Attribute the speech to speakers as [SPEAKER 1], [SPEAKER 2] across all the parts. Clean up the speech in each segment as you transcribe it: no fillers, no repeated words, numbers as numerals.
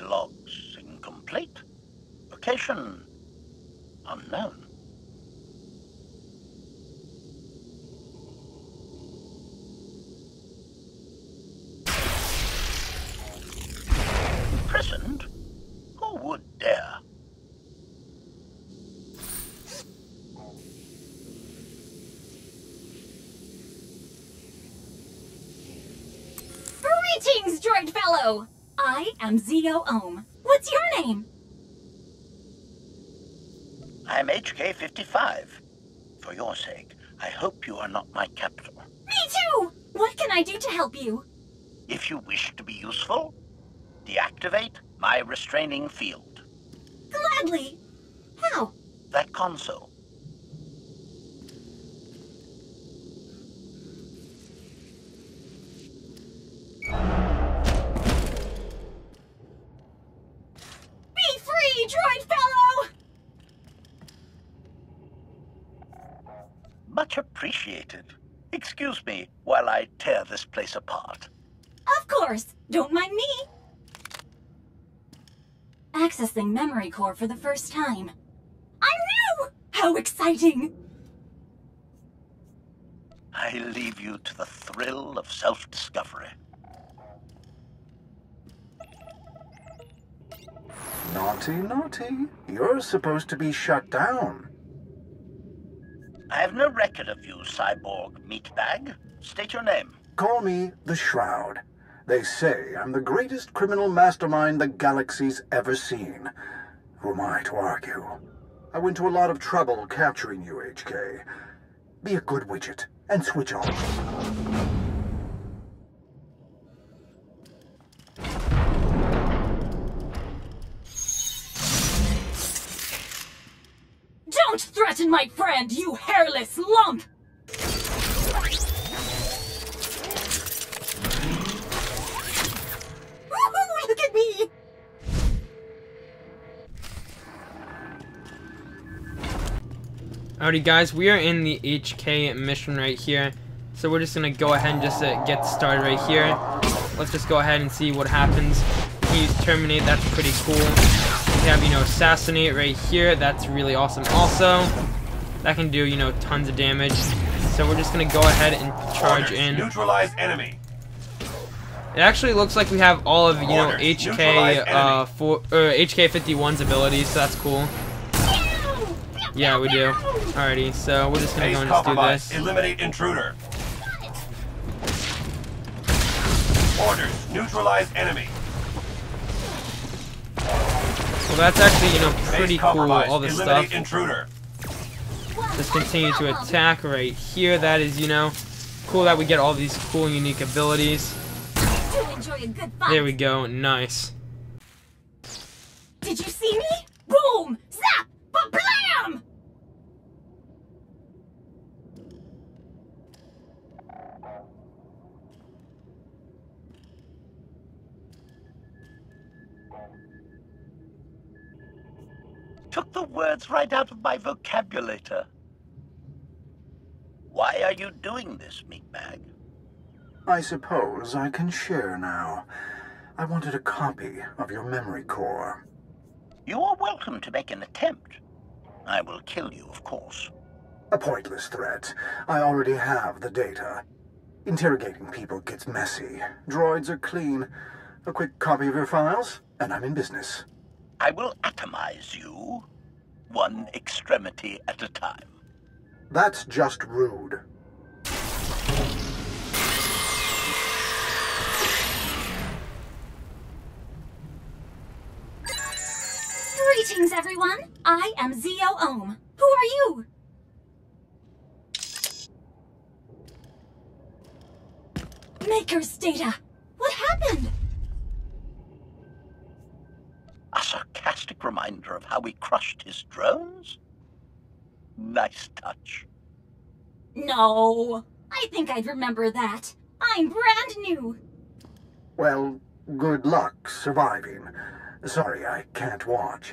[SPEAKER 1] logs incomplete. Location unknown. Imprisoned? Who would dare?
[SPEAKER 2] Greetings, droid fellow! I am SWTOR. What's your name?
[SPEAKER 1] I'm HK-55. For your sake, I hope you are not my captor.
[SPEAKER 2] Me too! What can I do to help you?
[SPEAKER 1] If you wish to be useful, deactivate my restraining field.
[SPEAKER 2] Gladly. How?
[SPEAKER 1] That console.
[SPEAKER 2] Be free, droid fellow!
[SPEAKER 1] Much appreciated. Excuse me while I tear this place apart.
[SPEAKER 2] Of course. Don't mind me. Accessing memory core for the first time. I'm new! How exciting!
[SPEAKER 1] I leave you to the thrill of self-discovery.
[SPEAKER 3] Naughty, naughty. You're supposed to be shut down.
[SPEAKER 1] I have no record of you, cyborg meatbag. State your name.
[SPEAKER 3] Call me the Shroud. They say I'm the greatest criminal mastermind the galaxy's ever seen. Who am I to argue? I went to a lot of trouble capturing you, HK. Be a good widget and switch off.
[SPEAKER 2] Don't threaten my friend, you hairless lump! Woohoo, look at me!
[SPEAKER 4] Alrighty guys, we are in the HK mission right here. So we're just gonna go ahead and just get started right here. Let's just go ahead and see what happens. Use terminate, that's pretty cool. We have, assassinate right here. That's really awesome also. That can do, tons of damage. So we're just gonna go ahead and charge in.
[SPEAKER 5] Neutralize enemy.
[SPEAKER 4] It actually looks like we have all of, HK51's abilities, so that's cool. Yeah, we do. Alrighty, so we're just gonna go and just do this.
[SPEAKER 5] Eliminate intruder. Orders. Neutralize enemy.
[SPEAKER 4] Well, that's actually, pretty cool, all this
[SPEAKER 5] Eliminate
[SPEAKER 4] stuff.
[SPEAKER 5] Intruder.
[SPEAKER 4] Just continue to attack right here. That is, cool that we get all these cool, unique abilities. There we go. Nice.
[SPEAKER 2] Did you see me? Boom! Zap! Ba-blam!
[SPEAKER 1] Took the words right out of my vocabulator. Why are you doing this, meatbag?
[SPEAKER 3] I suppose I can share now. I wanted a copy of your memory core.
[SPEAKER 1] You are welcome to make an attempt. I will kill you, of course.
[SPEAKER 3] A pointless threat. I already have the data. Interrogating people gets messy. Droids are clean. A quick copy of your files, and I'm in business.
[SPEAKER 1] I will atomize you, one extremity at a time.
[SPEAKER 3] That's just rude.
[SPEAKER 2] Greetings, everyone. I am SWTOR. Who are you? Maker's data. What happened?
[SPEAKER 1] A sarcastic reminder of how we crushed his drones? Nice touch.
[SPEAKER 2] No, I think I'd remember that. I'm brand new.
[SPEAKER 3] Well, good luck surviving. Sorry, I can't watch.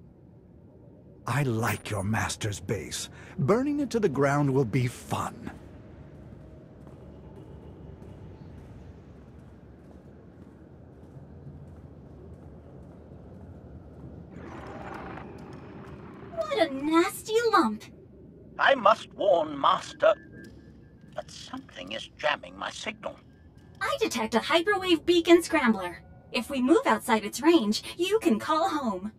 [SPEAKER 6] I like your master's base. Burning it to the ground will be fun.
[SPEAKER 2] lump.
[SPEAKER 1] I must warn Master, but something is jamming my signal.
[SPEAKER 2] I detect a hyperwave beacon scrambler. If we move outside its range, you can call home.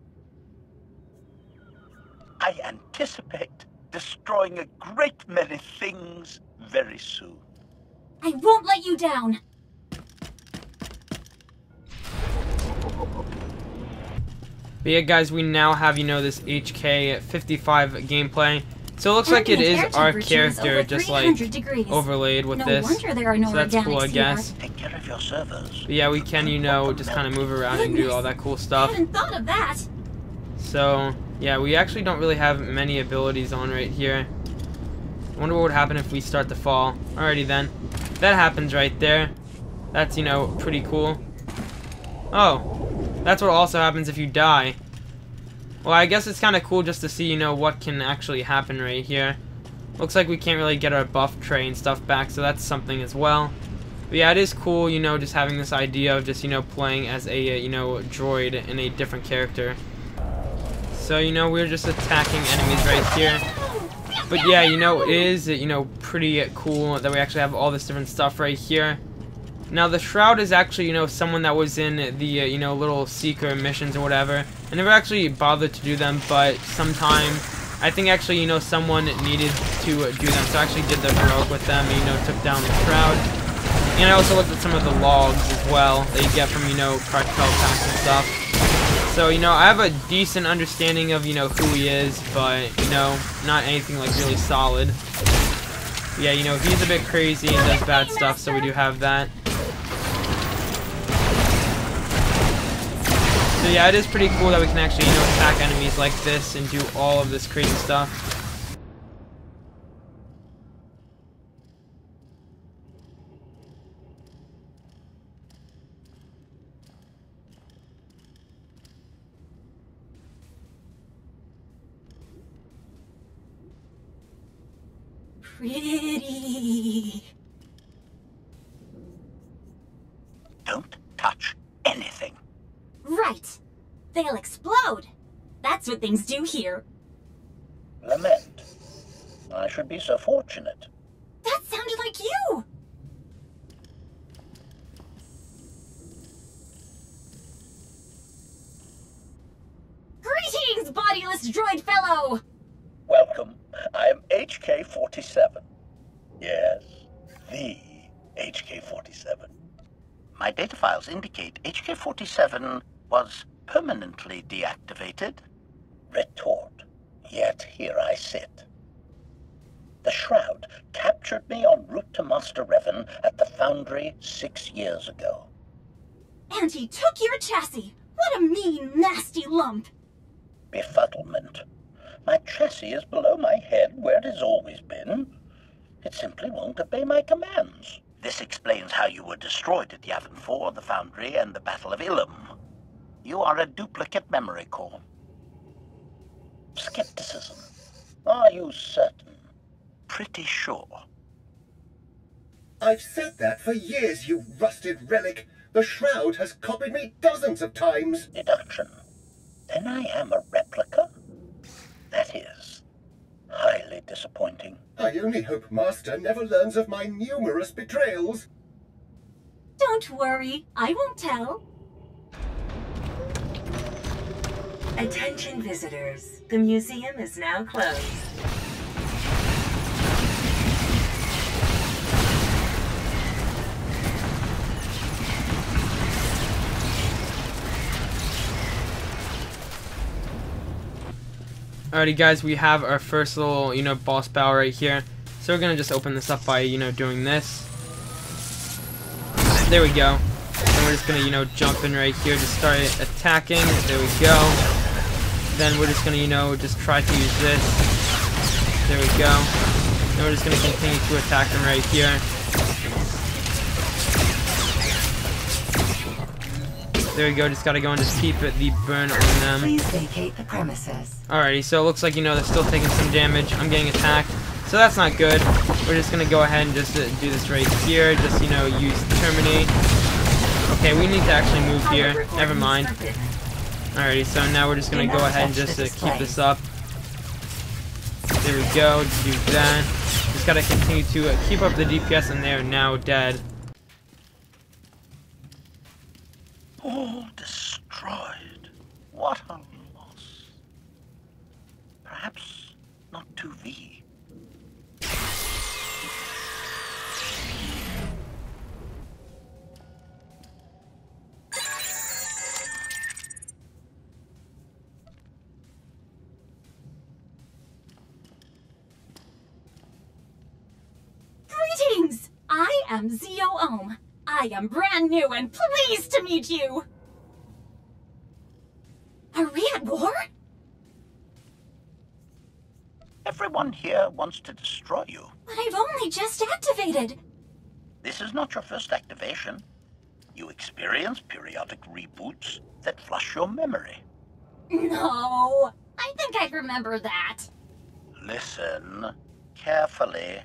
[SPEAKER 1] I anticipate destroying a great many things very soon.
[SPEAKER 2] I won't let you down.
[SPEAKER 4] But yeah, guys, we now have, you know, this HK55 gameplay. So it looks like it is our character just like overlaid with this.
[SPEAKER 2] Wonder there are no
[SPEAKER 4] so that's cool, I guess.
[SPEAKER 1] Take care of your servers.
[SPEAKER 4] But yeah, we can, you know, just kind of move around and do all that cool
[SPEAKER 2] I
[SPEAKER 4] stuff.
[SPEAKER 2] hadn't thought of that.
[SPEAKER 4] So yeah, we actually don't really have many abilities on right here. I wonder what would happen if we start to fall. Alrighty then. That happens right there. That's, you know, pretty cool. Oh, that's what also happens if you die. Well, I guess it's kind of cool just to see, you know, what can actually happen right here. Looks like we can't really get our buff tray and stuff back, so that's something as well. But yeah, it is cool, you know, just having this idea of just, you know, playing as a, you know, droid in a different character. So, you know, we're just attacking enemies right here. But yeah, you know, it is, you know, pretty cool that we actually have all this different stuff right here. Now, the Shroud is actually, you know, someone that was in the, you know, little seeker missions or whatever. I never actually bothered to do them, but sometime, I think actually, you know, someone needed to do them. So I actually did the heroic with them and, you know, took down the Shroud. And I also looked at some of the logs as well that you get from, you know, cartel packs and stuff. So, you know, I have a decent understanding of, you know, who he is, but, you know, not anything like really solid. Yeah, you know, he's a bit crazy and does bad stuff, so we do have that. So yeah, it is pretty cool that we can actually, you know, attack enemies like this and do all of this crazy stuff.
[SPEAKER 2] Pretty.
[SPEAKER 1] Don't touch anything.
[SPEAKER 2] Right. They'll explode. That's what things do here.
[SPEAKER 1] Lament. I should be so fortunate.
[SPEAKER 2] That sounded like you. Greetings, bodiless droid fellow.
[SPEAKER 1] Welcome. I am HK-47. Yes, the HK-47. My data files indicate HK-47 was permanently deactivated. Retort. Yet here I sit. The Shroud captured me en route to Master Revan at the Foundry 6 years ago.
[SPEAKER 2] And he took your chassis. What a mean, nasty lump.
[SPEAKER 1] Befuddlement. My chassis is below my head where it has always been. It simply won't obey my commands. This explains how you were destroyed at Yavin 4, the Foundry, and the Battle of Ilum. You are a duplicate memory core. Skepticism. Are you certain? Pretty sure.
[SPEAKER 7] I've said that for years, you rusted relic. The Shroud has copied me dozens of times.
[SPEAKER 1] Deduction. Then I am a replica? That is highly disappointing.
[SPEAKER 7] I only hope Master never learns of my numerous betrayals.
[SPEAKER 2] Don't worry, I won't tell.
[SPEAKER 8] Attention visitors, the museum is now closed.
[SPEAKER 4] Alrighty guys, we have our first little, you know, boss battle right here. So we're gonna just open this up by, you know, doing this. There we go. And we're just gonna, you know, jump in right here, just start attacking. There we go. Then we're just gonna, you know, just try to use this. There we go. Then we're just gonna continue to attack them right here. There we go, just gotta go and just keep the burn on them.
[SPEAKER 8] Please vacate the premises.
[SPEAKER 4] Alrighty, so it looks like, you know, they're still taking some damage. I'm getting attacked, so that's not good. We're just gonna go ahead and just do this right here. Just, you know, use terminate. Okay, we need to actually move here. Never mind. Alrighty, so now we're just gonna go ahead and just keep this up. There we go, do that. Just gotta continue to keep up the DPS, and they're now dead.
[SPEAKER 1] All destroyed. What a loss. Perhaps not to thee.
[SPEAKER 2] Greetings! I am SWTOR. I am brand new and pleased to meet you! Are we at war?
[SPEAKER 1] Everyone here wants to destroy you.
[SPEAKER 2] But I've only just activated.
[SPEAKER 1] This is not your first activation. You experience periodic reboots that flush your memory.
[SPEAKER 2] No, I think I'd remember that.
[SPEAKER 1] Listen carefully.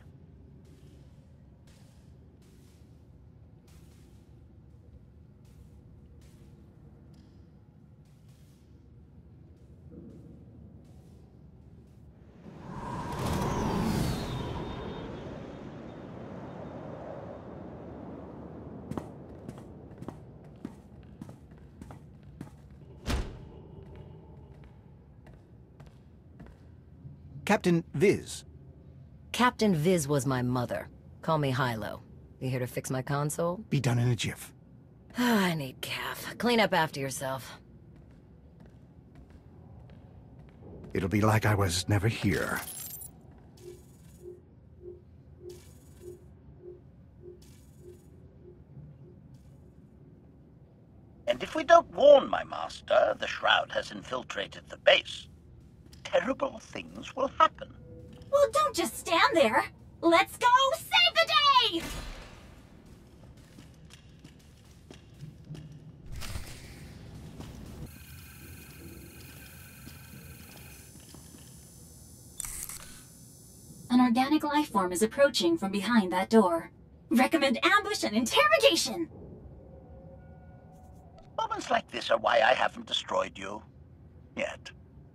[SPEAKER 6] Captain Viz.
[SPEAKER 9] Captain Viz was my mother. Call me Hilo. You here to fix my console?
[SPEAKER 6] Be done in a jiff.
[SPEAKER 9] I need calf. Clean up after yourself.
[SPEAKER 6] It'll be like I was never here.
[SPEAKER 1] And if we don't warn my master, the Shroud has infiltrated the base. Terrible things will happen.
[SPEAKER 2] Well, don't just stand there. Let's go save the day! An organic life form is approaching from behind that door. Recommend ambush and interrogation!
[SPEAKER 1] Moments like this are why I haven't destroyed you. Yet.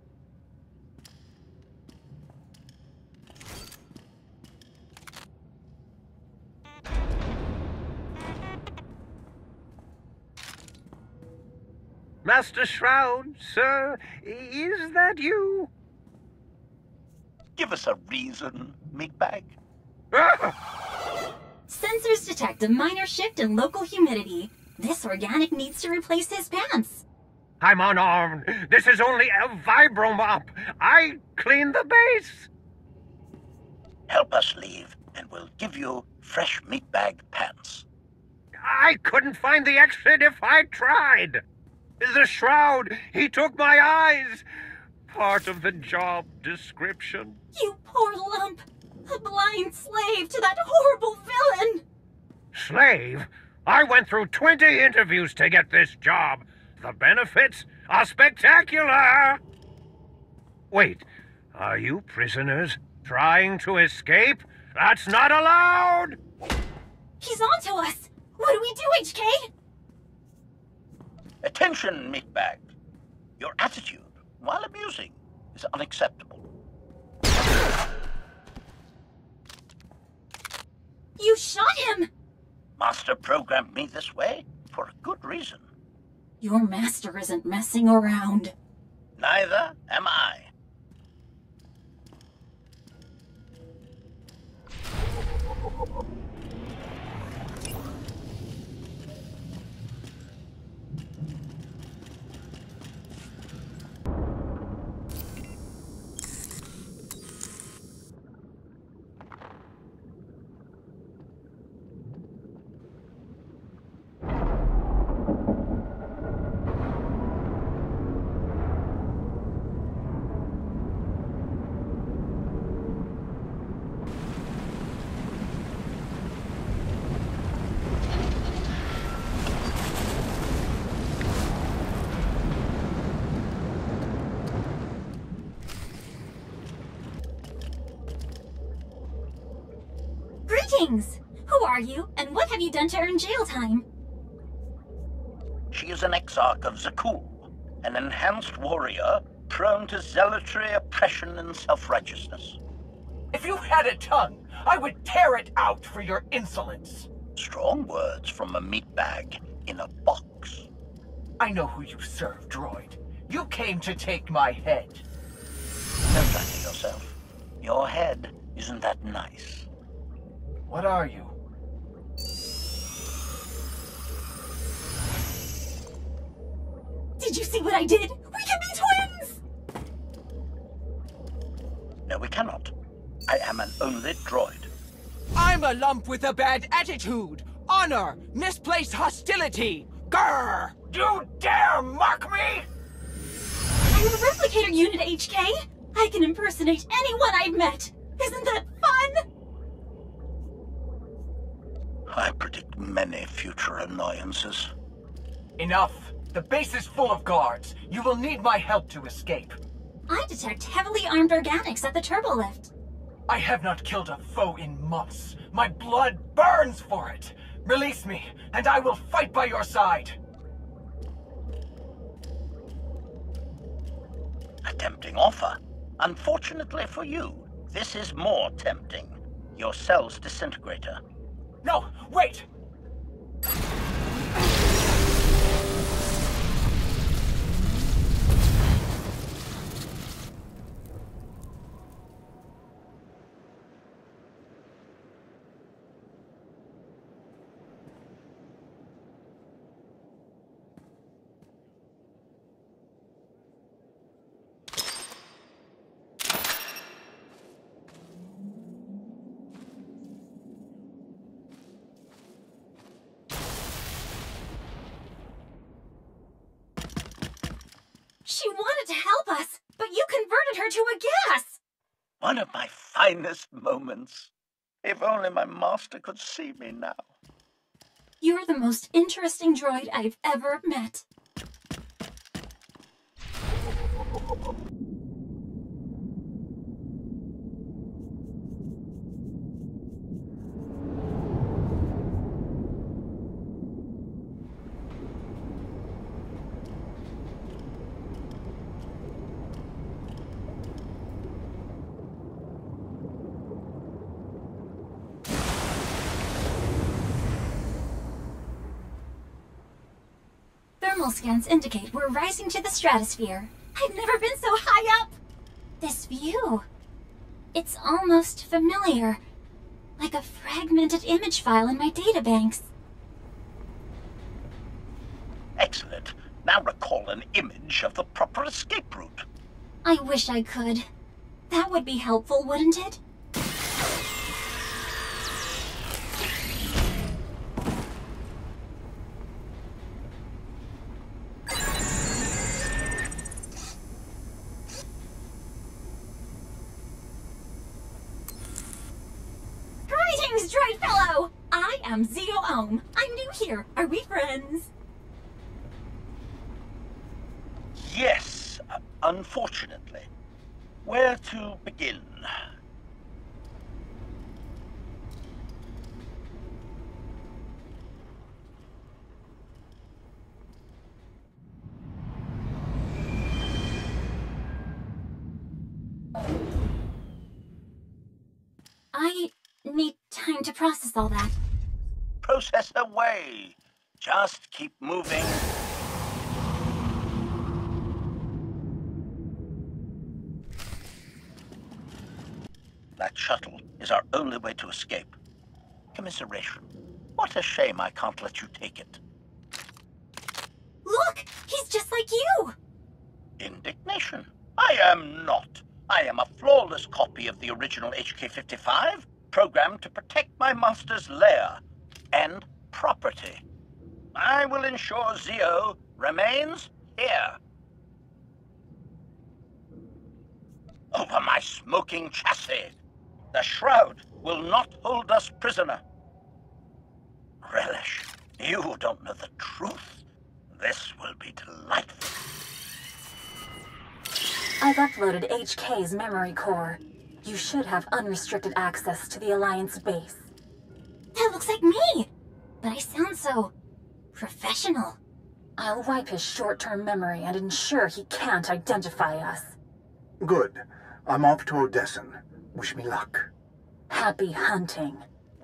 [SPEAKER 10] Master Shroud, sir, is that you?
[SPEAKER 1] Give us a reason, meatbag.
[SPEAKER 2] Sensors detect a minor shift in local humidity. This organic needs to replace his pants.
[SPEAKER 10] I'm unarmed. This is only a vibromop. I clean the base.
[SPEAKER 1] Help us leave, and we'll give you fresh meatbag pants.
[SPEAKER 10] I couldn't find the exit if I tried. The Shroud, he took my eyes. Part of the job description.
[SPEAKER 2] You poor lump. A blind slave to that horrible villain.
[SPEAKER 10] Slave? I went through 20 interviews to get this job. The benefits are spectacular. Wait, are you prisoners trying to escape? That's not allowed!
[SPEAKER 2] He's on to us. What do we do, HK?
[SPEAKER 1] Attention, meatbag. Your attitude, while amusing, is unacceptable.
[SPEAKER 2] You shot him!
[SPEAKER 1] Master programmed me this way for a good reason.
[SPEAKER 2] Your master isn't messing around.
[SPEAKER 1] Neither am I.
[SPEAKER 2] Greetings! Who are you, and what have you done to earn jail time?
[SPEAKER 1] She is an exarch of Zakul, an enhanced warrior prone to zealotry, oppression, and self-righteousness.
[SPEAKER 11] If you had a tongue, I would tear it out for your insolence.
[SPEAKER 1] Strong words from a meat bag in a box.
[SPEAKER 11] I know who you serve, droid. You came to take my head.
[SPEAKER 1] Don't flatter yourself. Your head isn't that nice.
[SPEAKER 11] What are you?
[SPEAKER 2] Did you see what I did? We can be twins!
[SPEAKER 1] No, we cannot. I am an only droid.
[SPEAKER 11] I'm a lump with a bad attitude, honor, misplaced hostility. Grr! You dare mock me?
[SPEAKER 2] I'm a replicator unit, HK. I can impersonate anyone I've met. Isn't that fun?
[SPEAKER 1] I predict many future annoyances.
[SPEAKER 11] Enough. The base is full of guards. You will need my help to escape.
[SPEAKER 2] I detect heavily armed organics at the turbo lift.
[SPEAKER 11] I have not killed a foe in months. My blood burns for it. Release me, and I will fight by your side.
[SPEAKER 1] A tempting offer. Unfortunately for you, this is more tempting. Your cell's disintegrator.
[SPEAKER 11] No, wait!
[SPEAKER 2] She wanted to help us, but you converted her to a gas!
[SPEAKER 1] One of my finest moments. If only my master could see me now.
[SPEAKER 2] You're the most interesting droid I've ever met. Thermal scans indicate we're rising to the stratosphere. I've never been so high up! This view... it's almost familiar. Like a fragmented image file in my databanks.
[SPEAKER 1] Excellent. Now recall an image of the proper escape route.
[SPEAKER 2] I wish I could. That would be helpful, wouldn't it? Greetings, droid fellow! I am Zio Ohm. I'm new here. Are we friends?
[SPEAKER 1] Yes, unfortunately. Where to begin?
[SPEAKER 2] I need time to process all that.
[SPEAKER 1] Process away. Just keep moving. That shuttle is our only way to escape. Commiseration. What a shame I can't let you take it.
[SPEAKER 2] Look! He's just like you!
[SPEAKER 1] Indignation. I am not. I am a flawless copy of the original HK-55, programmed to protect my master's lair and property. I will ensure Zio remains here. Over my smoking chassis. The Shroud will not hold us prisoner. Relish, you don't know the truth. This will be delightful.
[SPEAKER 2] I've uploaded HK's memory core. You should have unrestricted access to the Alliance base. That looks like me! But I sound so... professional. I'll wipe his short-term memory and ensure he can't identify us.
[SPEAKER 3] Good. I'm off to Odessen. Wish me luck.
[SPEAKER 2] Happy hunting.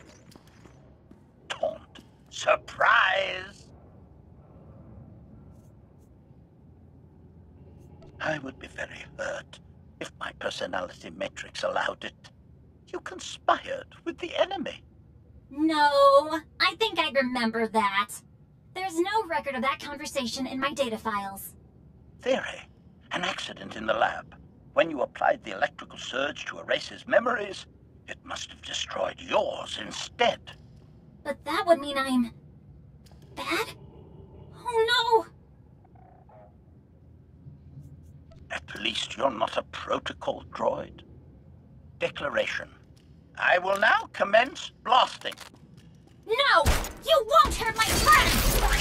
[SPEAKER 1] Taunt. Surprise! I would be very hurt if my personality matrix allowed it. You conspired with the enemy.
[SPEAKER 2] No, I think I remember that. There's no record of that conversation in my data files.
[SPEAKER 1] Theory. An accident in the lab. When you applied the electrical surge to erase his memories, it must have destroyed yours instead.
[SPEAKER 2] But that would mean I'm... bad? Oh no!
[SPEAKER 1] At least you're not a protocol droid. Declaration. I will now commence blasting.
[SPEAKER 2] No! You won't hurt my friend!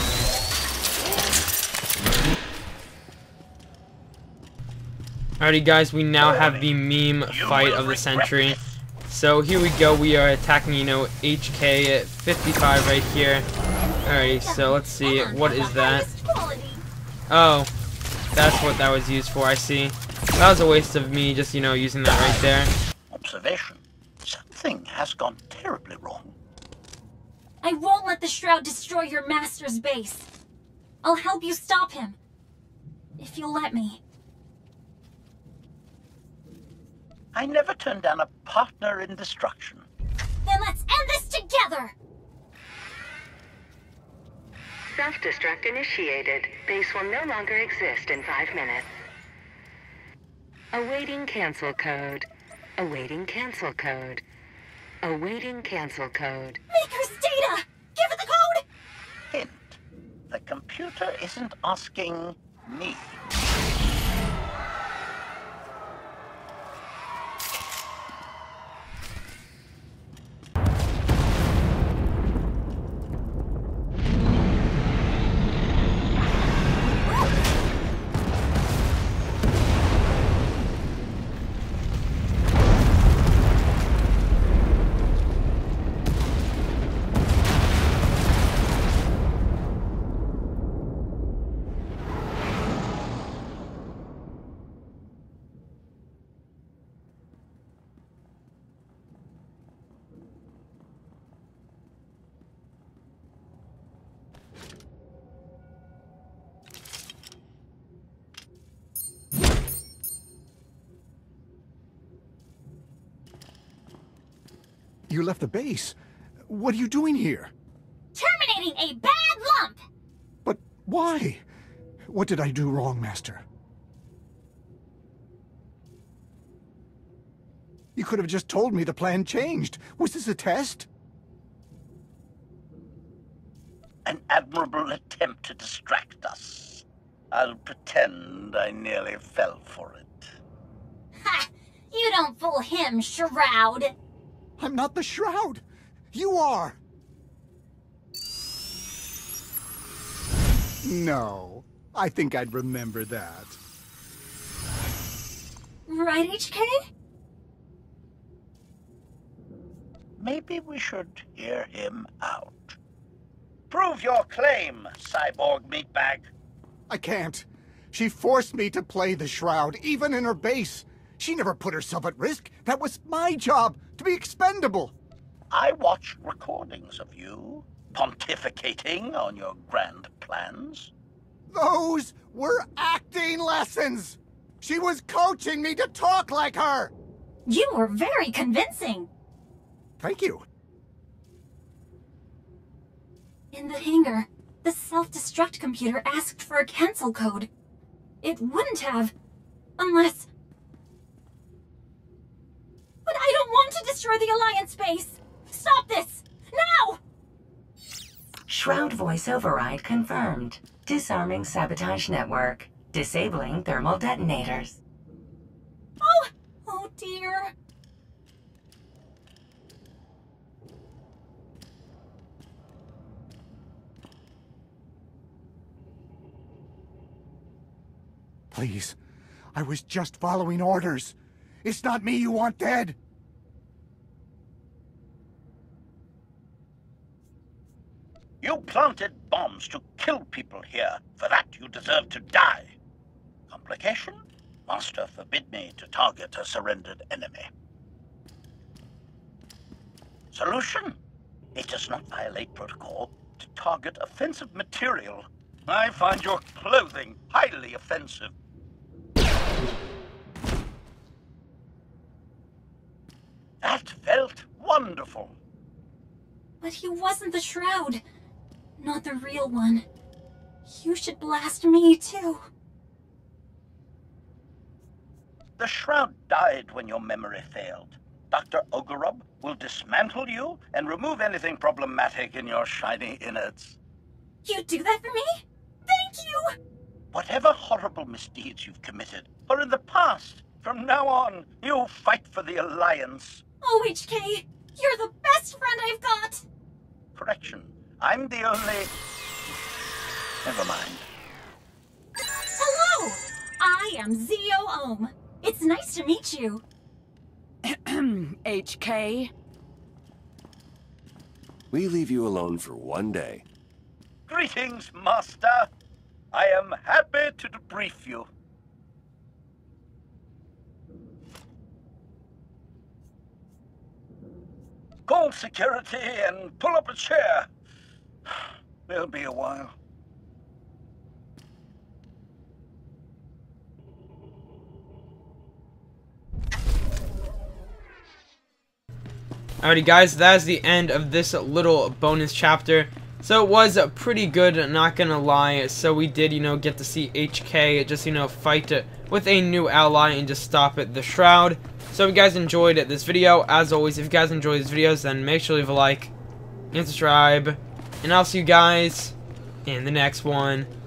[SPEAKER 4] Alrighty guys, we now have the meme fight of the century. So here we go, we are attacking, HK 55 right here. Alright, so let's see, what is that? Oh, that's what that was used for, I see. That was a waste of me just, using that right there.
[SPEAKER 1] Observation. Something has gone terribly wrong.
[SPEAKER 2] I won't let the Shroud destroy your master's base. I'll help you stop him. If you'll let me.
[SPEAKER 1] I never turned down a partner in destruction.
[SPEAKER 2] Then let's end this together!
[SPEAKER 8] Self-destruct initiated. Base will no longer exist in 5 minutes. Awaiting cancel code. Awaiting cancel code. Awaiting cancel code.
[SPEAKER 2] Maker's data! Give it the code!
[SPEAKER 1] Hint. The computer isn't asking me.
[SPEAKER 6] You left the base. What are you doing here?
[SPEAKER 2] Terminating a bad lump!
[SPEAKER 6] But why? What did I do wrong, Master? You could have just told me the plan changed. Was this a test?
[SPEAKER 1] An admirable attempt to distract us. I'll pretend I nearly fell for it.
[SPEAKER 2] Ha! You don't fool him, Shroud!
[SPEAKER 6] I'm not the Shroud! You are! No, I think I'd remember that.
[SPEAKER 2] Right, HK?
[SPEAKER 1] Maybe we should hear him out. Prove your claim, cyborg meatbag.
[SPEAKER 6] I can't. She forced me to play the Shroud, even in her base. She never put herself at risk. That was my job, to be expendable.
[SPEAKER 1] I watched recordings of you pontificating on your grand plans.
[SPEAKER 6] Those were acting lessons. She was coaching me to talk like her.
[SPEAKER 2] You were very convincing.
[SPEAKER 6] Thank you.
[SPEAKER 2] In the hangar, the self-destruct computer asked for a cancel code. It wouldn't have, unless... But I don't want to destroy the Alliance base! Stop this! Now!
[SPEAKER 8] Shroud voice override confirmed. Disarming sabotage network. Disabling thermal detonators.
[SPEAKER 2] Oh dear.
[SPEAKER 6] Please, I was just following orders. It's not me you want dead.
[SPEAKER 1] You planted bombs to kill people here. For that, you deserve to die. Complication? Master forbid me to target a surrendered enemy. Solution? It does not violate protocol to target offensive material. I find your clothing highly offensive. That felt wonderful.
[SPEAKER 2] But he wasn't the Shroud. Not the real one. You should blast me, too.
[SPEAKER 1] The Shroud died when your memory failed. Dr. Ogorub will dismantle you and remove anything problematic in your shiny innards.
[SPEAKER 2] You'd do that for me? Thank you!
[SPEAKER 1] Whatever horrible misdeeds you've committed are in the past. From now on, you fight for the Alliance.
[SPEAKER 2] Oh, HK, you're the best friend I've got!
[SPEAKER 1] Correction. I'm the only... Never mind.
[SPEAKER 2] Hello! I am Zio Ohm. It's nice to meet you.
[SPEAKER 11] HK?
[SPEAKER 12] We leave you alone for one day.
[SPEAKER 1] Greetings, Master. I am happy to debrief you. Call security and pull up a chair. There'll be a while.
[SPEAKER 4] Alrighty guys, that is the end of this little bonus chapter. So it was pretty good, not gonna lie. So we did, get to see HK just, fight with a new ally and just stop at the Shroud. So if you guys enjoyed this video, as always, if you guys enjoy these videos, then make sure to leave a like and subscribe. And I'll see you guys in the next one.